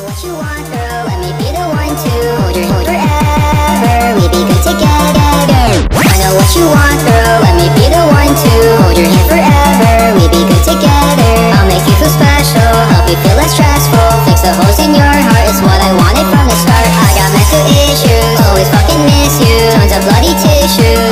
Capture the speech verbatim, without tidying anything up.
know what you want, girl. Let me be the one to hold your hand forever. We be good together. I know what you want, girl. Let me be the one to hold your hand forever. We be good together. I'll make you feel special, help you feel less stressful. Fix the holes in your heart is what I wanted from the start. I got mental issues, always fucking miss you. Tons of bloody tissues.